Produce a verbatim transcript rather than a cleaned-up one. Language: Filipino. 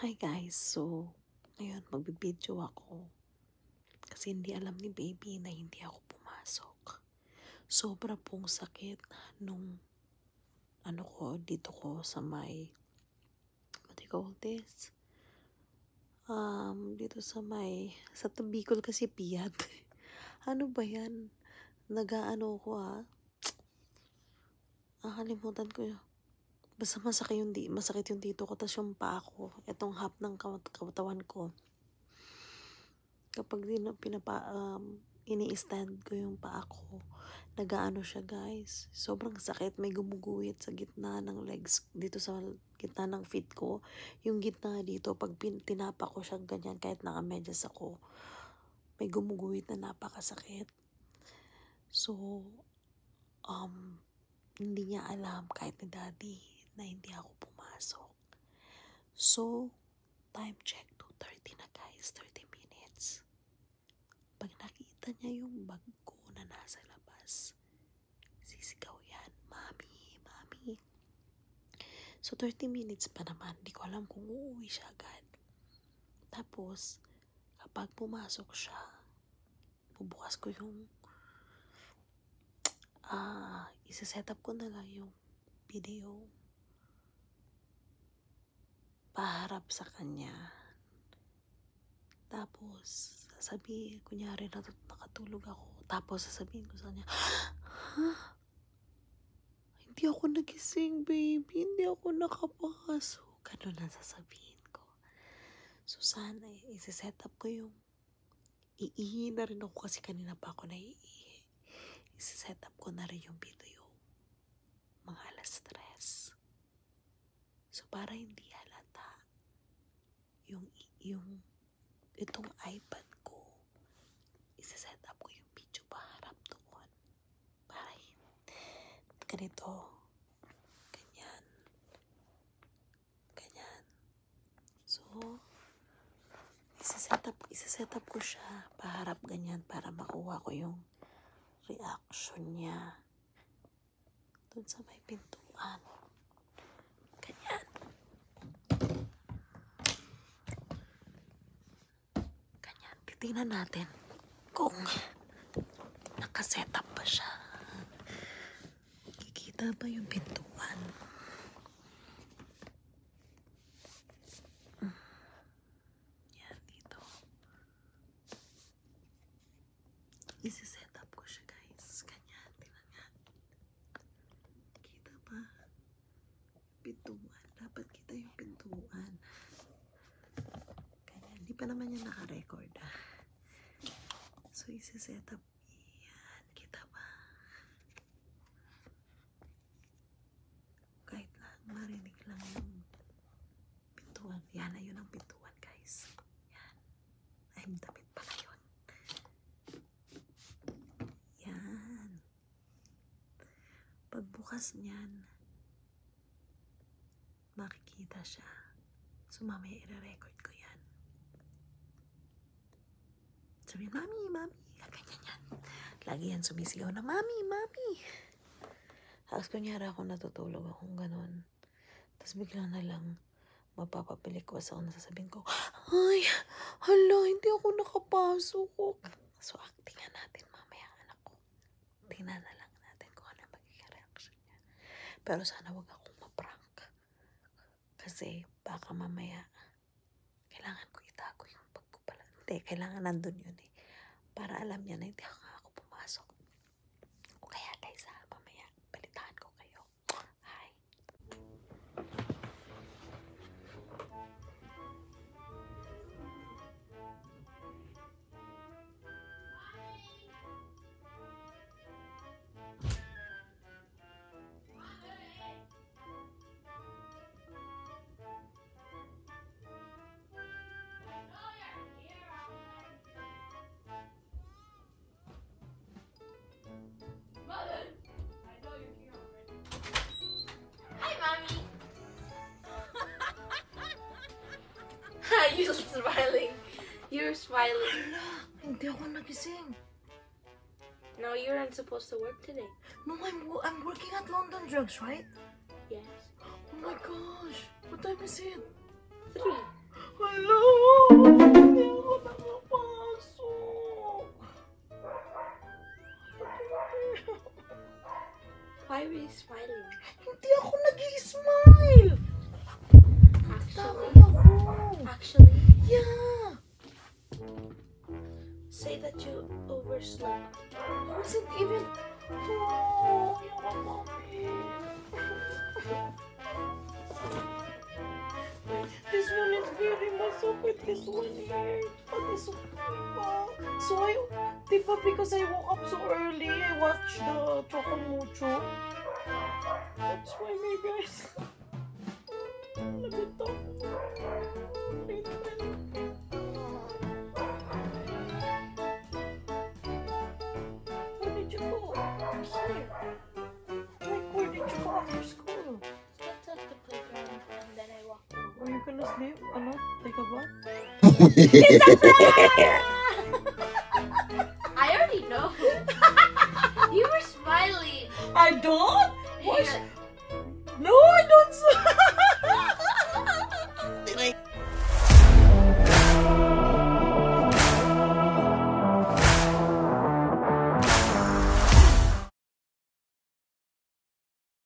Hi guys, so ngayon magbibideo ako kasi hindi alam ni baby na hindi ako pumasok. Sobra pong sakit nung ano ko dito ko sa may what do you call this? Um, dito sa may sa Bicol kasi piyat. Ano ba yan? Nagaano ko ah. Nakalimutan ko yun. Basta masakit yung, di, masakit yung dito ko, tas yung paa ko, itong half ng katawan ko. Kapag din pinapa, um, ini-stand ko yung paa ko, nagaano siya guys. Sobrang sakit, may gumuguhit sa gitna ng legs, dito sa gitna ng feet ko. Yung gitna dito, pag pin, tinapa ko siya ganyan, kahit nakamedyas ako, may gumuguhit na napakasakit. So, um, hindi niya alam kahit ni daddy na hindi ako pumasok. So, time check, two thirty na guys, thirty minutes. Pag nakita niya yung bag ko na nasa labas, sisigaw yan, Mami, Mami. So, thirty minutes pa naman, di ko alam kung uuwi siya agad. Tapos, kapag pumasok siya, bubukas ko yung ah, isa-set up ko na lang yung video paharap sa kanya. Tapos, sasabihin, kunyari natut- nakatulog ako. Tapos, sasabihin ko sa kanya, ha? Hindi ako nagising, baby. Hindi ako nakapasok. Ganun ang sasabihin ko. So, sana eh, isa-set up ko yung iihi na rin ako kasi kanina pa ako naiihi. Isa-set up ko na rin yung video. Mga alas tres. So, para hindi halata yung, yung, itong iPad ko, isa-set up ko yung video paharap doon. Para ganito. Ganyan. Ganyan. So, isa-set up, isa-set up ko siya paharap ganyan para makuha ko yung reaction niya doon sa may pintuan. Ganyan. Ganyan. Titingnan natin kung nakaset up ba siya. Kikita ba yung pintuan? Yan, dito. Isi-set up ko siya guys. Ganyan. Tingnan nga. Kita ba? Pintuan. Dapat kita yung pintuan. Ganyan. Hindi pa naman yan naka-record ah. So, isi-set up. Yan. Kita ba? Kahit lang marinig lang yung pintuan. Yan. Ayun ang pintuan guys. Yan. Ay, damit pala yun. Yan. Pagbukas niyan, makikita siya. So, mamaya i-record ko yan. Sabi, Mami, Mami. Ganyan yan. Lagi yan sumisigaw na, Mami, Mami. Tapos kunyari ako natutulog akong ganun. Tapos bigla na lang mapapapilikwas ako na sasabihin ko, ay, hala, hindi ako nakapasok. So, actingan natin mamaya, anak ko. Tingnan na lang natin kung ano yung magiging reaction niya. Pero sana wag akong maprank. Kasi baka mamaya kailangan ko itago yung bag ko pala. Hindi, kailangan nandun yun eh. Para alam niya na hindi ako, ako pumasok. O kaya guys ha, mamaya balitaan ko kayo. Hi. You're smiling. You're smiling. Hindi ako nagising. No, you aren't supposed to work today. No, I'm, I'm working at London Drugs, right? Yes. Oh my gosh. What time is it? Three. Yeah. Say that you overslept. I wasn't even. Oh, yawa, mommy. This one is very masakit. This one here. But this one, pa. So I, di ba, because I woke up so early, I watched the Choco Mucho. That's why, my guys. Nabito. Where did you go? Here. Like, where did you go after school? Just at the playground and then I walked home. Were you gonna sleep? Ano? Take a bath? It's a prank! I already know. You were smiling. I don't? Hey,